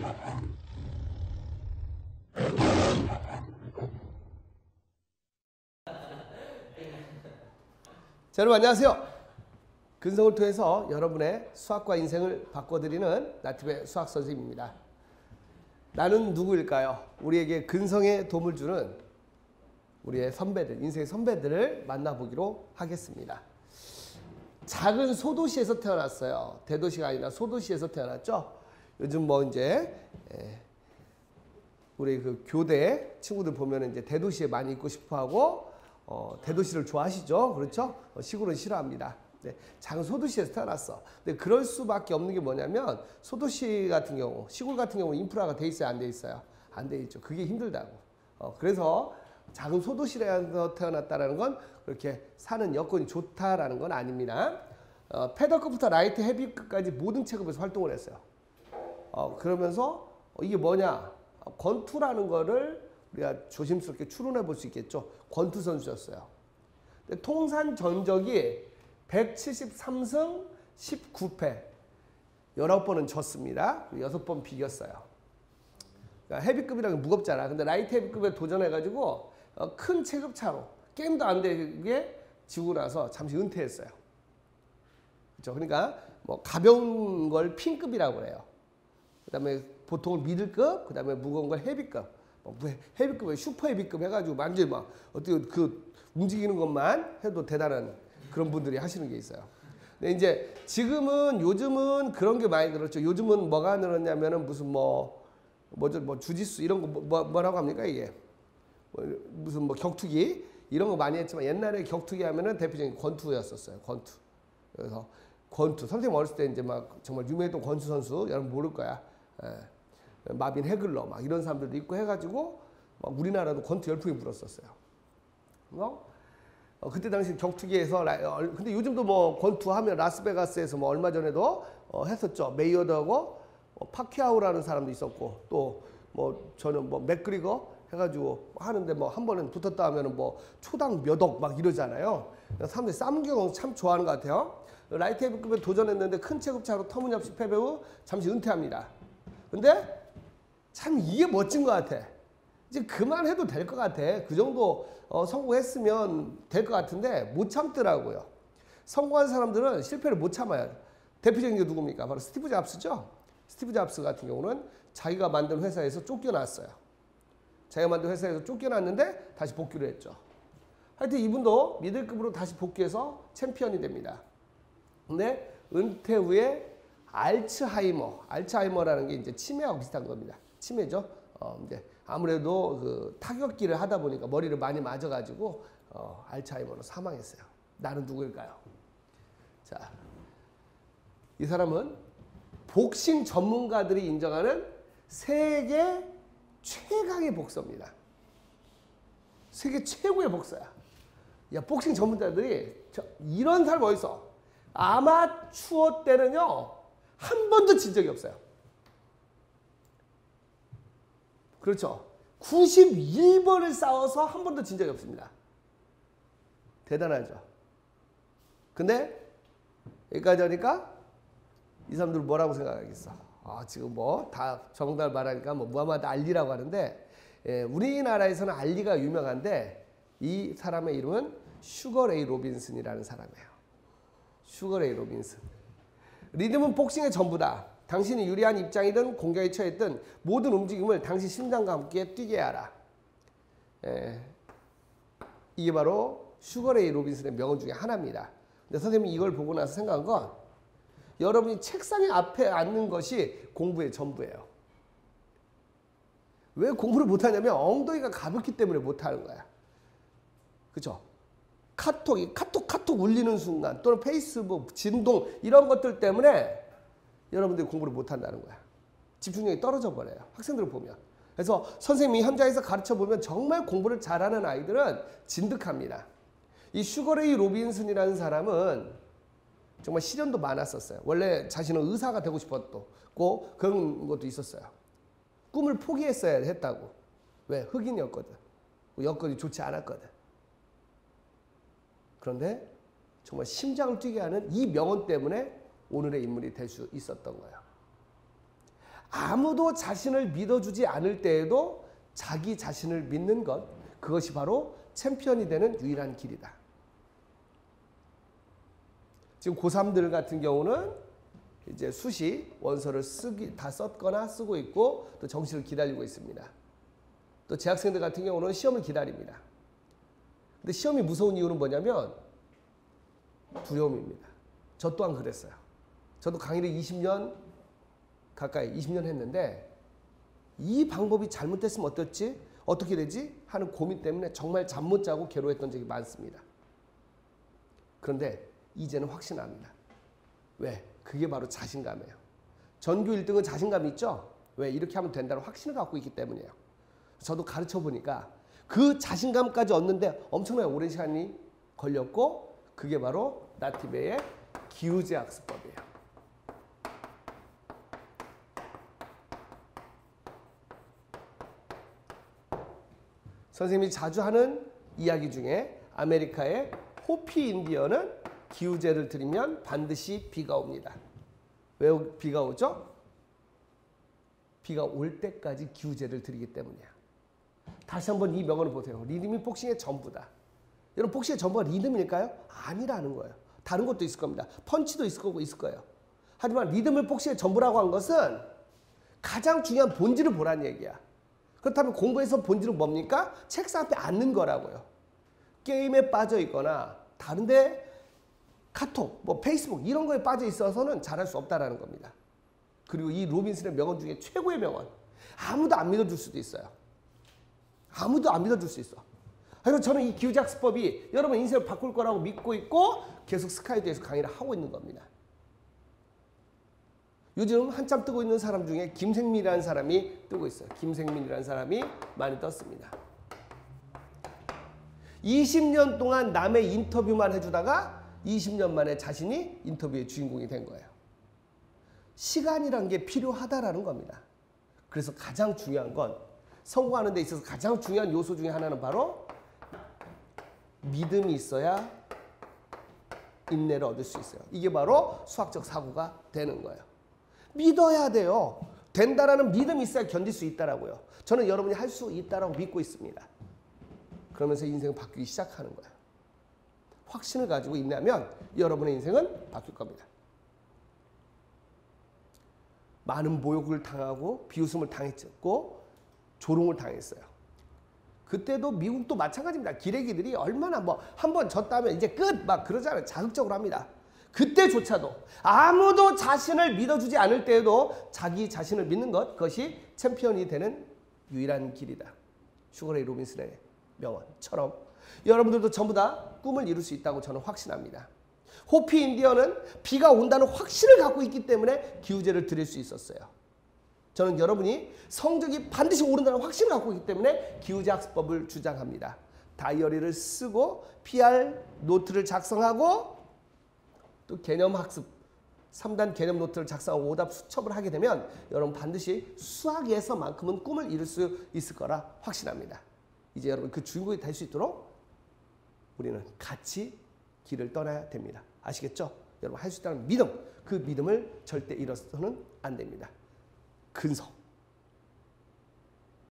자, 여러분 안녕하세요. 근성을 통해서 여러분의 수학과 인생을 바꿔드리는 나티브의 수학 선생님입니다. 나는 누구일까요? 우리에게 근성에 도움을 주는 우리의 선배들, 인생의 선배들을 만나보기로 하겠습니다. 작은 소도시에서 태어났어요. 대도시가 아니라 소도시에서 태어났죠. 요즘 뭐 이제 우리 그 교대 친구들 보면 이제 대도시에 많이 있고 싶어하고 대도시를 좋아하시죠. 그렇죠? 시골은 싫어합니다. 네, 작은 소도시에서 태어났어. 근데 그럴 수밖에 없는 게 뭐냐면 소도시 같은 경우, 시골 같은 경우는 인프라가 돼 있어요, 안 돼 있어요? 안 돼 있죠. 그게 힘들다고. 그래서 작은 소도시에서 태어났다는 건 그렇게 사는 여건이 좋다라는 건 아닙니다. 패더급부터 라이트 헤비급까지 모든 체급에서 활동을 했어요. 그러면서 이게 뭐냐? 권투라는 거를 우리가 조심스럽게 추론해 볼 수 있겠죠. 권투 선수였어요. 근데 통산 전적이 173승 19패 19번은 졌습니다. 6번 비겼어요. 그러니까 헤비급이라는 게 무겁잖아. 근데 라이트 헤비급에 도전해가지고 큰 체급차로 게임도 안 되게 지고 나서 잠시 은퇴했어요. 그렇죠? 그러니까 뭐 가벼운 걸 핑급이라고 그래요. 그 다음에 보통은 미들급, 그 다음에 무거운 걸 헤비급. 헤비급에 슈퍼 헤비급 해가지고 완전히 막 어떻게 그 움직이는 것만 해도 대단한 그런 분들이 하시는 게 있어요. 근데 이제 지금은 요즘은 그런 게 많이 늘었죠. 요즘은 뭐가 늘었냐면은 무슨 뭐 주짓수 이런 거 뭐라고 합니까 이게? 무슨 뭐 격투기 이런 거 많이 했지만 옛날에 격투기 하면은 대표적인 권투였었어요. 권투. 그래서 권투 선생님 어렸을 때 이제 막 정말 유명했던 권투 선수 여러분 모를 거야. 마빈 해글러 막 이런 사람들도 있고 해가지고 막 우리나라도 권투 열풍이 불었었어요. 그때 당시 격투기에서 근데 요즘도 뭐 권투 하면 라스베가스에서 뭐 얼마 전에도 했었죠. 메이어더하고 파키아오라는 사람도 있었고 또 뭐 저는 뭐 맥그리거 해가지고 하는데 뭐 한 번은 붙었다 하면은 뭐 초당 몇 억 막 이러잖아요. 사람들이 쌈경 참 좋아하는 것 같아요. 라이트 헤비급에 도전했는데 큰 체급차로 터무니없이 패배 후 잠시 은퇴합니다. 근데 참 이게 멋진 것 같아. 이제 그만해도 될 것 같아. 그 정도 성공했으면 될 것 같은데 못 참더라고요. 성공한 사람들은 실패를 못 참아요. 대표적인 게 누굽니까? 바로 스티브 잡스죠. 스티브 잡스 같은 경우는 자기가 만든 회사에서 쫓겨났어요. 자기가 만든 회사에서 쫓겨났는데 다시 복귀를 했죠. 하여튼 이분도 미들급으로 다시 복귀해서 챔피언이 됩니다. 근데 은퇴 후에 알츠하이머라는 게 이제 치매하고 비슷한 겁니다. 치매죠. 이제 아무래도 그 타격기를 하다 보니까 머리를 많이 맞아가지고 알츠하이머로 사망했어요. 나는 누구일까요? 자, 이 사람은 복싱 전문가들이 인정하는 세계 최강의 복서입니다. 세계 최고의 복서야. 야, 복싱 전문가들이 이런 사람 어디서? 아마추어 때는요 한 번도 진 적이 없어요. 그렇죠. 91번을 싸워서 한 번도 진 적이 없습니다. 대단하죠. 근데 여기까지 하니까 이 사람들 뭐라고 생각하겠어? 지금 뭐 다 정답 말하니까 뭐 무하마드 알리라고 하는데 우리나라에서는 알리가 유명한데 이 사람의 이름은 슈거레이 로빈슨이라는 사람이에요. 슈거레이 로빈슨. 리듬은 복싱의 전부다. 당신이 유리한 입장이든 공격에 처했든 모든 움직임을 당신 심장과 함께 뛰게 하라. 이게 바로 슈거레이 로빈슨의 명언 중에 하나입니다. 근데 선생님이 이걸 보고 나서 생각한 건 여러분이 책상에 앞에 앉는 것이 공부의 전부예요. 왜 공부를 못하냐면 엉덩이가 가볍기 때문에 못하는 거야. 그렇죠? 카톡 울리는 순간 또는 페이스북 진동 이런 것들 때문에 여러분들이 공부를 못한다는 거야. 집중력이 떨어져 버려요. 학생들을 보면. 그래서 선생님이 현장에서 가르쳐보면 정말 공부를 잘하는 아이들은 진득합니다. 이 슈거레이 로빈슨이라는 사람은 정말 시련도 많았었어요. 원래 자신은 의사가 되고 싶었고 그런 것도 있었어요. 꿈을 포기했어야 했다고. 왜? 흑인이었거든. 여건이 좋지 않았거든. 그런데 정말 심장을 뛰게 하는 이 명언 때문에 오늘의 인물이 될 수 있었던 거예요. 아무도 자신을 믿어주지 않을 때에도 자기 자신을 믿는 것, 그것이 바로 챔피언이 되는 유일한 길이다. 지금 고3들 같은 경우는 이제 수시 원서를 다 썼거나 쓰고 있고 또 정시를 기다리고 있습니다. 또 재학생들 같은 경우는 시험을 기다립니다. 근데 시험이 무서운 이유는 뭐냐면 두려움입니다. 저 또한 그랬어요. 저도 강의를 20년 했는데 이 방법이 잘못됐으면 어떨지, 어떻게 되지 하는 고민 때문에 정말 잠 못 자고 괴로워했던 적이 많습니다. 그런데 이제는 확신합니다. 왜? 그게 바로 자신감이에요. 전교 1등은 자신감이 있죠? 왜? 이렇게 하면 된다는 확신을 갖고 있기 때문이에요. 저도 가르쳐 보니까 그 자신감까지 얻는데 엄청나게 오랜 시간이 걸렸고 그게 바로 나티베의 기우제 학습법이에요. 선생님이 자주 하는 이야기 중에 아메리카의 호피 인디언은 기우제를 드리면 반드시 비가 옵니다. 왜 비가 오죠? 비가 올 때까지 기우제를 드리기 때문이야. 다시 한번 이 명언을 보세요. 리듬이 복싱의 전부다. 여러분 복싱의 전부가 리듬일까요? 아니라는 거예요. 다른 것도 있을 겁니다. 펀치도 있을 거고 있을 거예요. 하지만 리듬을 복싱의 전부라고 한 것은 가장 중요한 본질을 보라는 얘기야. 그렇다면 공부에서 본질은 뭡니까? 책상 앞에 앉는 거라고요. 게임에 빠져 있거나 다른데 카톡, 페이스북 이런 거에 빠져 있어서는 잘할 수 없다라는 겁니다. 그리고 이 로빈슨의 명언 중에 최고의 명언. 아무도 안 믿어줄 수도 있어요. 아무도 안 믿어줄 수 있어. 그래서 저는 이 기우제 학습법이 여러분 인생을 바꿀 거라고 믿고 있고 계속 스카이드에서 강의를 하고 있는 겁니다. 요즘 한참 뜨고 있는 사람 중에 김생민이라는 사람이 뜨고 있어요. 김생민이라는 사람이 많이 떴습니다. 20년 동안 남의 인터뷰만 해주다가 20년 만에 자신이 인터뷰의 주인공이 된 거예요. 시간이란 게 필요하다라는 겁니다. 그래서 가장 중요한 건 성공하는 데 있어서 가장 중요한 요소 중에 하나는 바로 믿음이 있어야 인내를 얻을 수 있어요. 이게 바로 수학적 사고가 되는 거예요. 믿어야 돼요. 된다라는 믿음이 있어야 견딜 수 있다라고요. 저는 여러분이 할 수 있다라고 믿고 있습니다. 그러면서 인생은 바뀌기 시작하는 거예요. 확신을 가지고 인내하면 여러분의 인생은 바뀔 겁니다. 많은 모욕을 당하고 비웃음을 당했고 조롱을 당했어요. 그때도 미국도 마찬가지입니다. 기레기들이 얼마나 한 번 졌다면 이제 끝 막 그러잖아요. 자극적으로 합니다. 그때조차도 아무도 자신을 믿어주지 않을 때에도 자기 자신을 믿는 것, 그것이 챔피언이 되는 유일한 길이다. 슈거레이 로빈슨의 명언처럼 여러분들도 전부 다 꿈을 이룰 수 있다고 저는 확신합니다. 호피 인디언은 비가 온다는 확신을 갖고 있기 때문에 기우제를 드릴 수 있었어요. 저는 여러분이 성적이 반드시 오른다는 확신을 갖고 있기 때문에 기우제 학습법을 주장합니다. 다이어리를 쓰고 PR 노트를 작성하고 또 개념 학습 3단 개념 노트를 작성하고 오답 수첩을 하게 되면 여러분 반드시 수학에서만큼은 꿈을 이룰 수 있을 거라 확신합니다. 이제 여러분 그 주인공이 될 수 있도록 우리는 같이 길을 떠나야 됩니다. 아시겠죠? 여러분 할 수 있다는 믿음, 그 믿음을 절대 잃어서는 안 됩니다. 근석.